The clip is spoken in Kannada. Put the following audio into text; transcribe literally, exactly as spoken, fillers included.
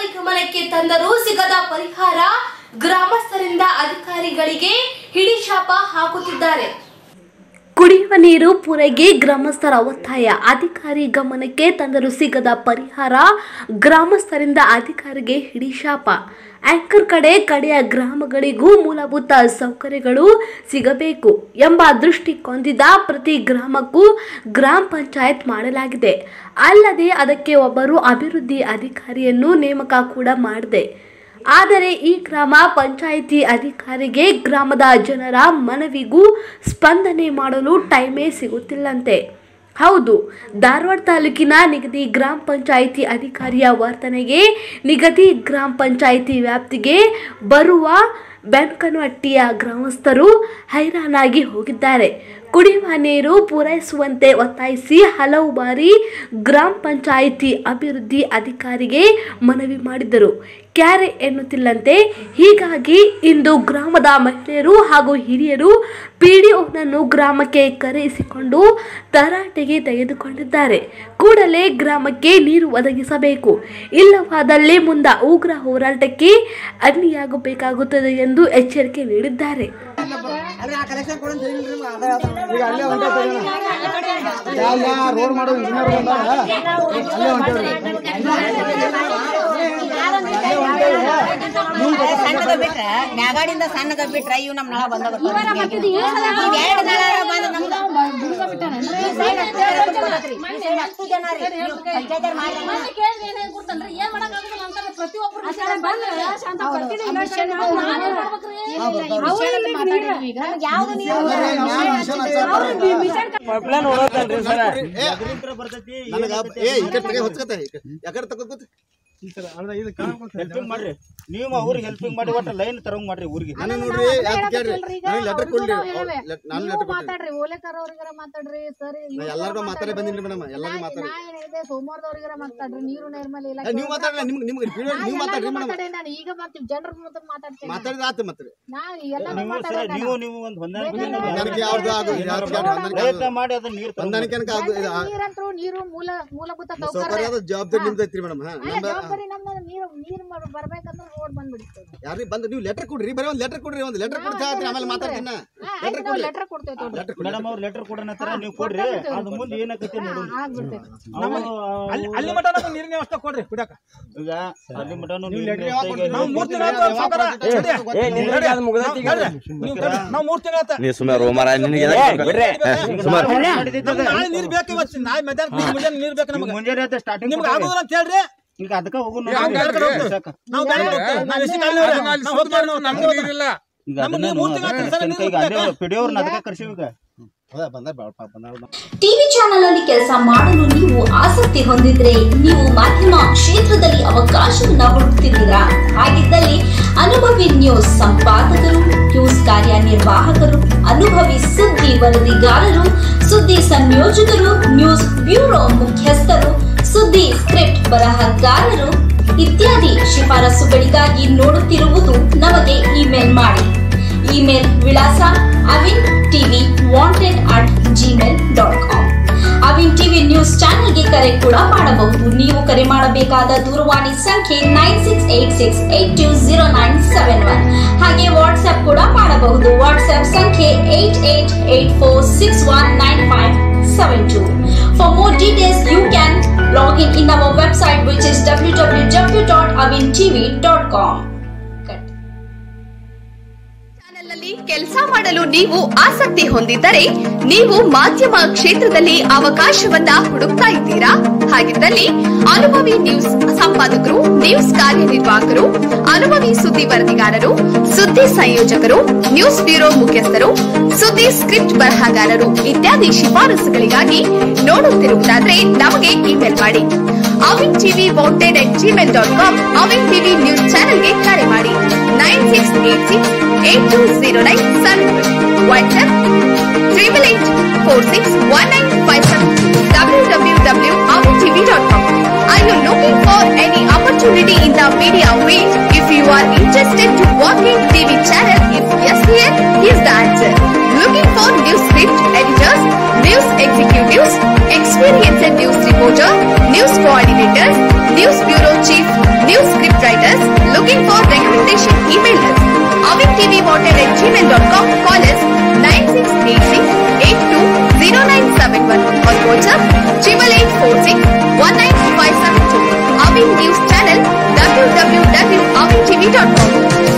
ಅಧಿಕಾರಿ ಗಮನಕ್ಕೆ ತಂದರೂ ಸಿಗದ ಪರಿಹಾರ, ಗ್ರಾಮಸ್ಥರಿಂದ ಅಧಿಕಾರಿಗಳಿಗೆ ಹಿಡಿಶಾಪ ಹಾಕುತ್ತಿದ್ದಾರೆ. ಕುಡಿಯುವ ನೀರು ಪೂರೈಕೆ ಗ್ರಾಮಸ್ಥರ ಒತ್ತಾಯ. ಅಧಿಕಾರಿ ಗಮನಕ್ಕೆ ತಂದರೂ ಸಿಗದ ಪರಿಹಾರ, ಗ್ರಾಮಸ್ಥರಿಂದ ಅಧಿಕಾರಿಗೆ ಹಿಡಿಶಾಪ. ಆಂಕರ್ ಕಡೆ ಕಡೆಯ ಗ್ರಾಮಗಳಿಗೂ ಮೂಲಭೂತ ಸೌಕರ್ಯಗಳು ಸಿಗಬೇಕು ಎಂಬ ದೃಷ್ಟಿಕೊಂದಿದ ಪ್ರತಿ ಗ್ರಾಮಕ್ಕೂ ಗ್ರಾಮ ಪಂಚಾಯತ್ ಮಾಡಲಾಗಿದೆ. ಅಲ್ಲದೆ ಅದಕ್ಕೆ ಒಬ್ಬರು ಅಭಿವೃದ್ಧಿ ಅಧಿಕಾರಿಯನ್ನು ನೇಮಕ ಕೂಡ ಮಾಡಿದೆ. ಆದರೆ ಈ ಗ್ರಾಮ ಪಂಚಾಯಿತಿ ಅಧಿಕಾರಿಗೆ ಗ್ರಾಮದ ಜನರ ಮನವಿಗೂ ಸ್ಪಂದನೆ ಮಾಡಲು ಟೈಮೇ ಸಿಗುತ್ತಿಲ್ಲಂತೆ. ಹೌದು, ಧಾರವಾಡ ತಾಲೂಕಿನ ನಿಗದಿ ಗ್ರಾಮ ಪಂಚಾಯಿತಿ ಅಧಿಕಾರಿಯ ವರ್ತನೆಗೆ ನಿಗದಿ ಗ್ರಾಮ ಪಂಚಾಯಿತಿ ವ್ಯಾಪ್ತಿಗೆ ಬರುವ ಬೆನ್ಕನಹಟ್ಟಿಯ ಗ್ರಾಮಸ್ಥರು ಹೈರಾಣಾಗಿ ಹೋಗಿದ್ದಾರೆ. ಕುಡಿಯುವ ನೀರು ಪೂರೈಸುವಂತೆ ಒತ್ತಾಯಿಸಿ ಹಲವು ಬಾರಿ ಗ್ರಾಮ ಪಂಚಾಯಿತಿ ಅಭಿವೃದ್ಧಿ ಅಧಿಕಾರಿಗೆ ಮನವಿ ಮಾಡಿದ್ದರು. ಕ್ಯಾರೆ ಎನ್ನುತ್ತಿಲ್ಲಂತೆ. ಹೀಗಾಗಿ ಇಂದು ಗ್ರಾಮದ ಮಹಿಳೆಯರು ಹಾಗೂ ಹಿರಿಯರು ಪಿಡಿಒನನ್ನು ಗ್ರಾಮಕ್ಕೆ ಕರೆಯಿಸಿಕೊಂಡು ತರಾಟೆಗೆ ತೆಗೆದುಕೊಂಡಿದ್ದಾರೆ. ಕೂಡಲೇ ಗ್ರಾಮಕ್ಕೆ ನೀರು ಒದಗಿಸಬೇಕು, ಇಲ್ಲವಾದಲ್ಲಿ ಮುಂದೆ ಉಗ್ರ ಹೋರಾಟಕ್ಕೆ ಅಡ್ಡಿಯಾಗಬೇಕಾಗುತ್ತದೆ ಎಂದು ಎಚ್ಚರಿಕೆ ನೀಡಿದ್ದಾರೆ. ಸಣ್ಣದ ಬಿಟ್ರ ಮ್ಯಾಗಾಡಿಂದ ಸಣ್ಣದ ಬಿಟ್ರ ಇವ್ ನಮ್ ನಳ ಬಂದ ಹೆಲ್ಪಿಂಗ್ ಮಾಡ್ರಿ ನೀವು ಅವ್ರಿಗೆ ಹೆಲ್ಪಿಂಗ್ ಮಾಡಿ ಒಟ್ಟು ಲೈನ್ ತರಂಗ್ ಮಾಡ್ರಿ ಊರಿಗೆ ಎಲ್ಲಾರ್ಗು ಮಾತಾಡಿ ಬಂದಿನ್ರಿ ಮೇಡಮ್. ಎಲ್ಲಾರ್ಗು ಮಾತಾಡಿ ಸೋಮವಾರದವ್ರಿಗಾರ ಮಾತಾಡ್ರಿ. ನೀರು ನೈರ್ಮಲ್ಯ ಇಲ್ಲ ನೀವು ಮಾತಾಡ್ರಿ, ನಿಮ್ಗೆ ನಿಮ್ಗೆ ನೀವು ಮಾತಾಡ್ರಿ ಮೇಡಮ್. ನಾನು ಈಗ ಮಾಡ್ತೀವಿ ಜನರ ಮುಂದೆ ಮಾತಾಡ್ತೀನಿ. ಮಾತಾಡಿದ್ರೆ ಆತು ಮತ್ತೆ ನಾವು ಎಲ್ಲರೂ ಮಾತಾಡೋಣ. ನೀವು ನೀವು ಒಂದು ಹೊಂದಾಣಿಕೆ ನನಗೆ ಯಾವ್ದು ಆಗು ಪ್ರಯತ್ನ ಮಾಡಿ ಅದನ್ನ ನೀರು ಹೊಂದಾಣಿಕೆ ನೀರಂತೂ ನೀರು ಮೂಲ ಮೂಲಭೂತ ಸೌಕರ್ಯ ಸೌಕರ್ಯದ ಜವಾಬ್ದಾರಿ ನಿಮ್ದು ಐತ್ರಿ ಮೇಡಮ್. ಜವಾಬ್ದಾರಿ ನಮ್ದು. ನೀರು ನೀರು ಬರ್ಬೇಕಂದ್ರೆ ರೋಡ್ ಬಂದ್ಬಿಡ್ತೇವೆ. ಯಾರಿಗೆ ಬಂದು ನೀವು ಲೆಟರ್ ಕೊಡ್ರಿ, ಬರೀ ಒಂದು ಲೆಟರ್ ಕೊಡ್ರಿ, ಒಂದು ಲೆಟರ್ ಕೊಡ್ತಾ ಆಮೇಲೆ ಮಾತಾಡ್ತೀನಿ. ಲೆಟರ್ ಕೊಡ್ರಿ, ಲೆಟರ್ ಕೊಡ್ತೇವೆ ಮೇಡಮ್. ಅವ್ರು ಲೆಟರ್ ಕೊಡೋಣ ನೀವು ಕೊಡ್ರಿ, ಅದು ಮುಂದೆ ಏನಾಗತ್ತೆ ನೋಡೋಣ. ಅಲ್ಲಿ ಮಟ ನಮಗೆ ನೀರಿನ ವ್ಯವಸ್ಥೆ ಕೊಡ್ರಿ ಕುಡಕ. ಈಗ ಅಲ್ಲಿ ಮಟನು ನಾವು ಮೂರ್ ತಿಂಗಳ ನಾವು ಮೂರ್ ತಿಂಗಳ ನೀ ಸುಮಾರು ಮಾರ ನಿನಗೆ ನಾಳೆ ನೀರು ಬೇಕು. ಇವತ್ತು ನಾಳೆ ಮಧ್ಯಾಹ್ನ ಮುಂಜಾನೆ ನೀರು ಬೇಕು ನಮಗೆ. ಮುಂಜಾನೆ ಸ್ಟಾರ್ಟಿಂಗ್ ನಿಮ್ಗೆ ಆಗೋದಿಲ್ಲ ಅಂತ ಹೇಳ್ರಿ. ಈಗ ಅದಕ್ಕೆ ಹೋಗು ನಾವು ನೀರಿಲ್ಲ. ಪಿಡಿಯೋರ್ನ ಅದಕ್ಕೆ ಕರ್ಸಿವಿ. ಈಗ ಟಿವಿ ಚಾನೆಲ್ ಅಲ್ಲಿ ಕೆಲಸ ಮಾಡಲು ನೀವು ಆಸಕ್ತಿ ಹೊಂದಿದ್ರೆ, ನೀವು ಮಾಧ್ಯಮ ಕ್ಷೇತ್ರದಲ್ಲಿ ಅವಕಾಶವನ್ನ ಹುಡುಕ್ತಿದ್ದೀರಾ? ಹಾಗಿದ್ದಲ್ಲಿ ಅನುಭವಿ ನ್ಯೂಸ್ ಸಂಪಾದಕರು, ನ್ಯೂಸ್ ಕಾರ್ಯನಿರ್ವಾಹಕರು, ಅನುಭವಿ ಸುದ್ದಿ ವರದಿಗಾರರು, ಸುದ್ದಿ ಸಂಯೋಜಕರು, ನ್ಯೂಸ್ ಬ್ಯೂರೋ ಮುಖ್ಯಸ್ಥರು, ಸುದ್ದಿ ಸ್ಕ್ರಿಪ್ಟ್ ಬರಹಗಾರರು ಇತ್ಯಾದಿ ಶಿಫಾರಸುಗಳಿಗಾಗಿ ನೋಡುತ್ತಿರುವುದು ನಮಗೆ ಇಮೇಲ್ ಮಾಡಿ. ಇಮೇಲ್ ವಿಳಾಸ Avin TV wanted at Gmail dot com. Avin TV news ಚಾನೆಲ್ಗೆ ಕರೆ ಕೂಡ ಮಾಡಬಹುದು. ನೀವು ಕರೆ ಮಾಡಬೇಕಾದ ದೂರವಾಣಿ ಸಂಖ್ಯೆ nine six eight six eight two zero nine seven one. ಹಾಗೆ ವಾಟ್ಸ್ಆಪ್ ಕೂಡ ಮಾಡಬಹುದು. ವಾಟ್ಸ್ಆಪ್ ಸಂಖ್ಯೆ eight eight eight four six one nine five seven two. For more details, you can log in in our website, which is w w w dot avin t v dot com. ಕೆಲಸ ಮಾಡಲು ನೀವು ಆಸಕ್ತಿ ಹೊಂದಿದ್ದರೆ, ನೀವು ಮಾಧ್ಯಮ ಕ್ಷೇತ್ರದಲ್ಲಿ ಅವಕಾಶವನ್ನ ಹುಡುಕ್ತಾ ಇದ್ದೀರಾ? ಹಾಗಿದ್ದಲ್ಲಿ ಅನುಭವಿ ನ್ಯೂಸ್ ಸಂಪಾದಕರು, ನ್ಯೂಸ್ ಕಾರ್ಯನಿರ್ವಾಹಕರು, ಅನುಭವಿ ಸುದ್ದಿ ವರದಿಗಾರರು, ಸುದ್ದಿ ಸಂಯೋಜಕರು, ನ್ಯೂಸ್ ಬ್ಯೂರೋ ಮುಖ್ಯಸ್ಥರು, ಸುದ್ದಿ ಸ್ಕ್ರಿಪ್ಟ್ ಬರಹಗಾರರು ಇತ್ಯಾದಿ ಶಿಫಾರಸುಗಳಿಗಾಗಿ ನೋಡುತ್ತಿರುವುದಾದ್ರೆ ನಮಗೆ ಇಮೇಲ್ ಮಾಡಿ. Avin TV wanted at Gmail dot com. Avin TV news ಚಾನೆಲ್ಗೆ ಕರೆ ಮಾಡಿ. Nine six eight six eight two zero nine seven one. WhatsApp triple eight four six one nine five seven. W W W dot avin t v dot com. Are you looking for any opportunity in the media field? If you are interested to work in T V channel, if yes, here is the answer. Looking for news script editors, news executives, experienced news reporter, news coordinators, news bureau chief, news script triple eight four six one nine five seven two. Avin news channel W W W Avin TV dot com.